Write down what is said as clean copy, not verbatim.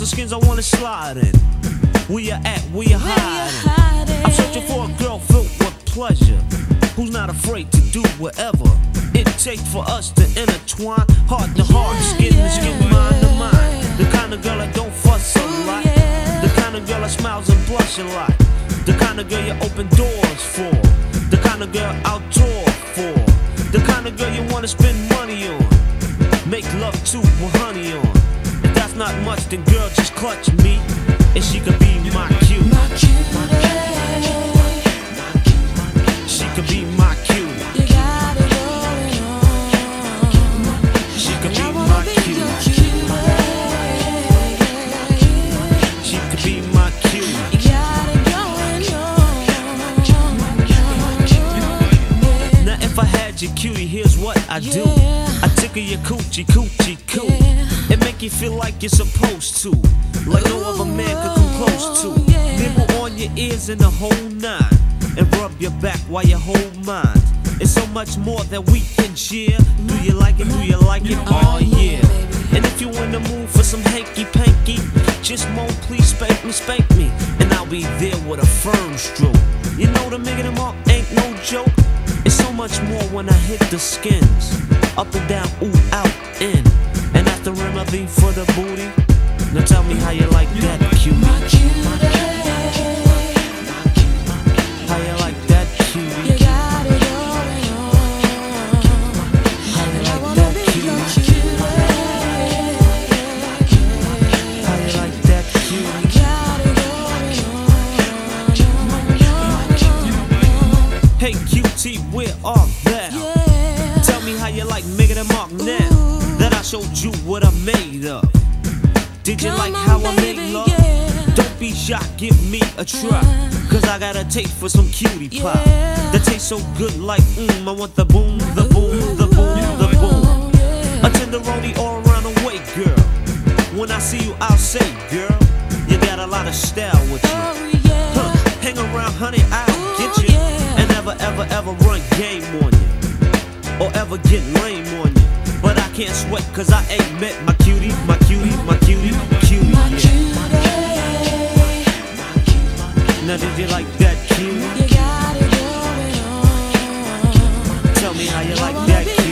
the skins I wanna slide in. Where you at? Where you hiding? I'm searching for a girl filled with pleasure, who's not afraid to do whatever it takes for us to intertwine. Heart to heart, skin to skin, mind to mind. The kind of girl that don't fuss a lot, the kind of girl that smiles and blush a lot, the kind of girl you open doors for, the kind of girl outdoor for, the kind of girl you wanna spend money on, make love to with honey on. If that's not much, then girl, just clutch me, and she could be my cute. She could be my cute. She could be my cute. She could be my cute. Now if I had your cutie, here's what I do. I tickle your coochie, coochie, coo. It make you feel like you're supposed to, like no other man could come close to. Nibble on your ears and the whole nine, and rub your back while you hold mine. It's so much more that we can share. Do you like it? Do you like it? Oh yeah. And if you in the mood for some hanky-panky, just moan, please spank me, and I'll be there with a firm stroke. You know the Megan and Mark ain't no joke. It's so much more when I hit the skins, up and down, ooh, out, in, and that's the remedy for the booty. Now tell me how you like that, cutie. How you like that, cutie? You got it going on. How you like that, cutie? How you like that, cutie? Hey QT, where are thou? Tell me how you like Megan and Mark now that I showed you what I'm made of. Did you like how I made love? Don't be shy, give me a try, cause I got a taste for some cutie pie that tastes so good like I want the boom, the boom, the boom, the boom. A tenderoni all around the way, girl. When I see you, I'll say, girl, you got a lot of style with you. Hang around, honey, I'll get you, and never, ever, ever run game on you, or ever get lame on you. But I can't sweat cause I ain't met my cutie, my cutie, my cutie, cutie, yeah. Now did you like that, cutie? You got it going on. Tell me how you like that, cutie.